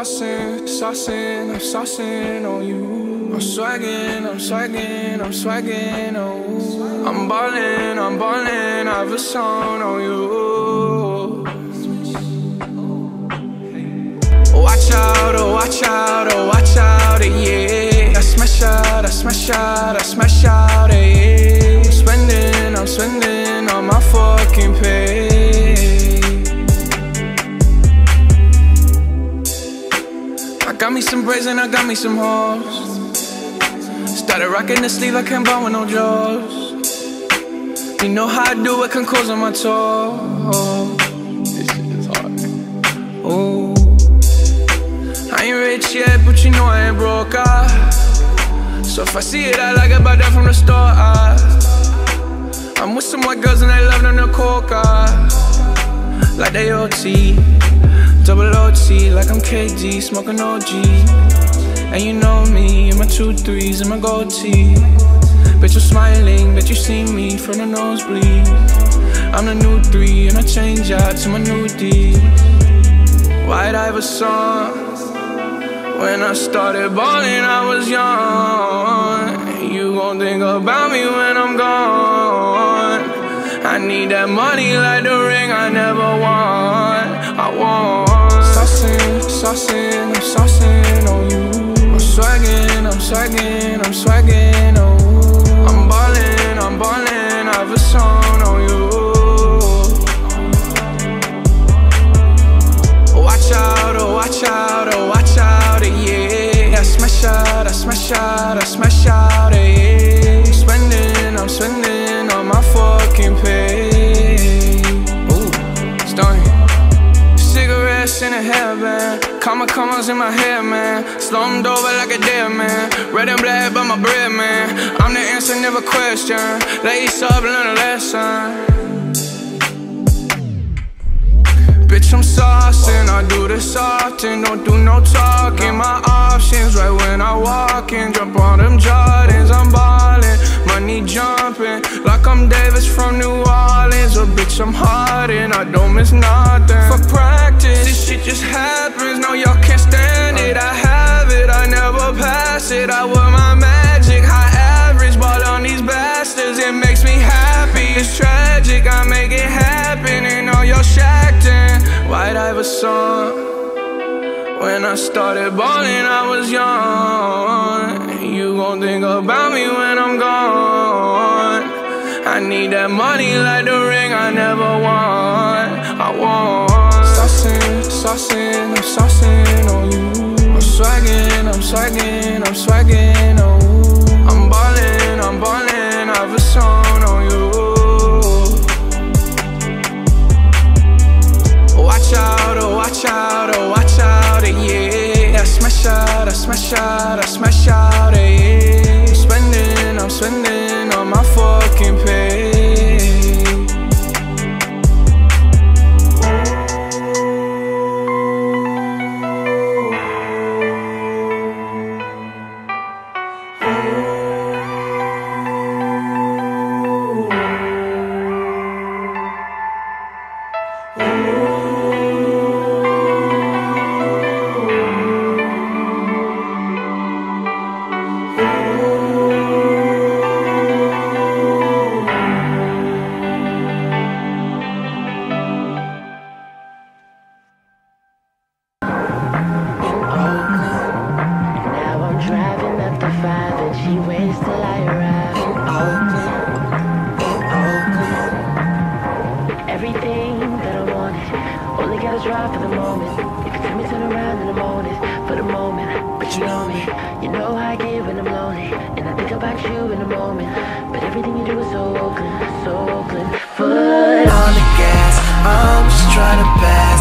saucing on you. I'm swaggin', oh. I'm ballin', Iverson on you. Watch out, oh, watch out, oh, watch out, yeah. I smash out, yeah. I'm spending all my fucking pay. I got me some braids and I got me some hoes. Started rocking the sleeve, I can't buy with no jaws. You know how I do it, can close on my toes. This shit is hard. Ooh. I ain't rich yet, but you know I ain't broke, so if I see it, I like it, buy that from the store, I'm with some white girls and they love them to coca, like they OT, double OT, like I'm KG, smoking OG. And you know me, and my 2 3s and my gold tee. Bet you're smiling, bet you see me from the nosebleed. I'm the new 3 and I change out to my new D. White Iverson. When I started ballin', I was young. You gon' think about me when I'm gone. I need that money like the ring I never won. I want saucin' on you. I'm swaggin', oh. I'm ballin', Iverson on you. Watch out, oh, watch out, oh, watch out, yeah. I smash out, yeah. I'm spending all my fucking pay. Ooh, starting. Cigarettes in a hairband, commas in my hair, man. Slumped over like a dead man. Red and black, but my bread, man. I'm the answer, never question. Lace up, learn a lesson. Bitch, I'm saucin', I do this often. Don't do no talking, my options right when I walk in. Jump on them Jordans, I'm ballin'. Money jumping, like I'm Davis from New Orleans. Or bitch, I'm hardin', I don't miss nothing. For practice, this shit just happens. No, y'all can't stand it, I have it, I never pass it. I wear my magic, high average, ball on these bastards. It makes me happy, it's tragic, I make it happen. And all y'all shacked in. White Iverson. When I started ballin', I was young. You gon' think about me when I'm gone. I need that money like the ring I never won. I want saucin' on you. I'm swaggin', oh. I'm ballin', Iverson on you. Watch out, oh, watch out, oh, watch out, yeah. I smash out, yeah. I'm spending all my fucking pay. Foot on the gas, I'm just trying to pass.